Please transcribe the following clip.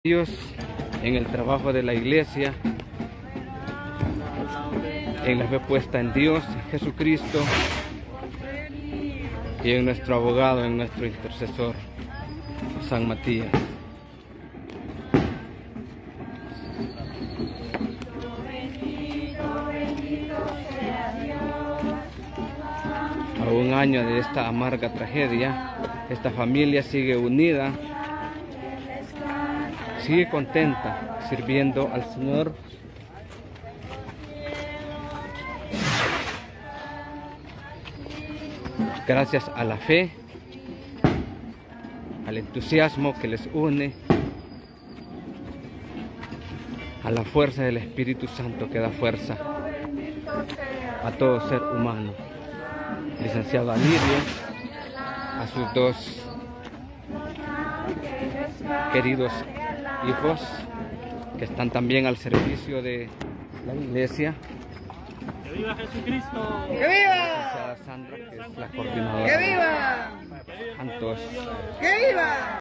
Dios en el trabajo de la iglesia, en la fe puesta en Dios, en Jesucristo, y en nuestro abogado, en nuestro intercesor, San Matías. A un año de esta amarga tragedia, esta familia sigue unida, sigue contenta, sirviendo al Señor. Gracias a la fe, al entusiasmo que les une, a la fuerza del Espíritu Santo que da fuerza a todo ser humano. Licenciado Alirio, a sus dos queridos hijos que están también al servicio de la iglesia. ¡Que viva Jesucristo! ¡Que viva! A Sandra, que es la coordinadora. ¡Que viva! Santos. ¡Que viva!